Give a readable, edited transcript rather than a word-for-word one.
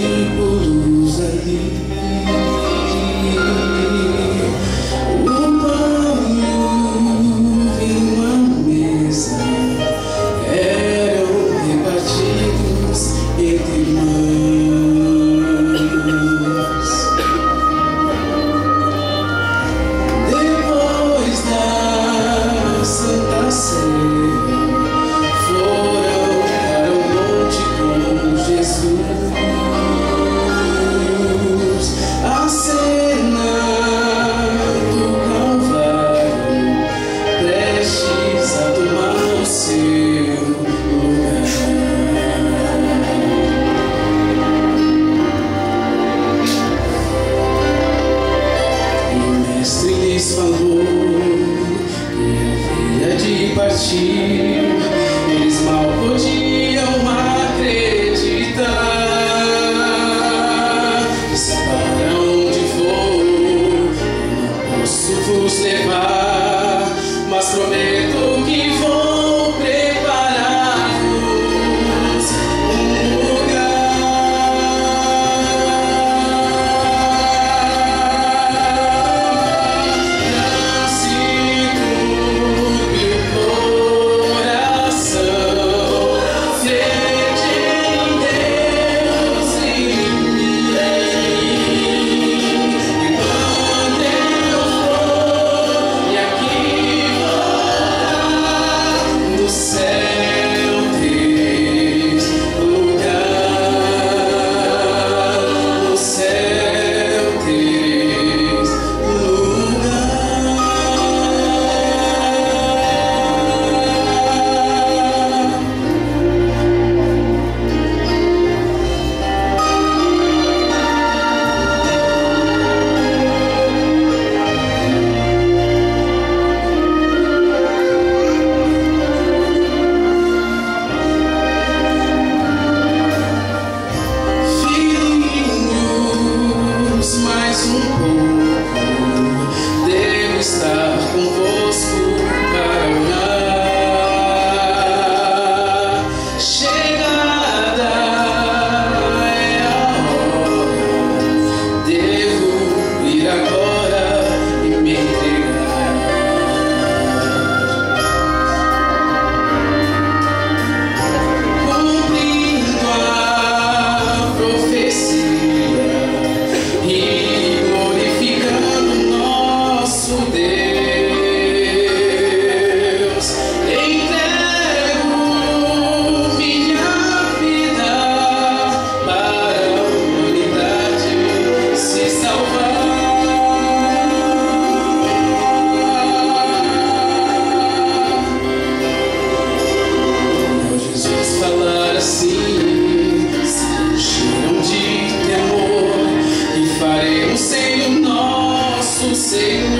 discípulos ali. O pão e o vinho à mesa eram repartidos entre irmãos. Depois da Santa Ceia, foram para o monte com Jesus. A cena do Calvário, prestes a tomar o seu lugar. E o mestre lhes falou que havia de partir. Eles mal podiam acreditar. Disse: para onde vou, eu não posso vos levar, mas prometo que vou preparar-vos um lugar. Não se turbe o coração, crede em Deus e mim. E quando eu for e aqui voltar, no céu tereis lugar. No céu tereis lugar. Filhinhos, mais um pouco, devo estar convosco para orar. Chegada é a hora, devo ir agora e me entregar. Cumprindo a profecia e glorificando nosso Deus, entrego minha vida para a humanidade se salvar. Ao Jesus falar assim, se encheram de temor e faremos sem o nosso Senhor.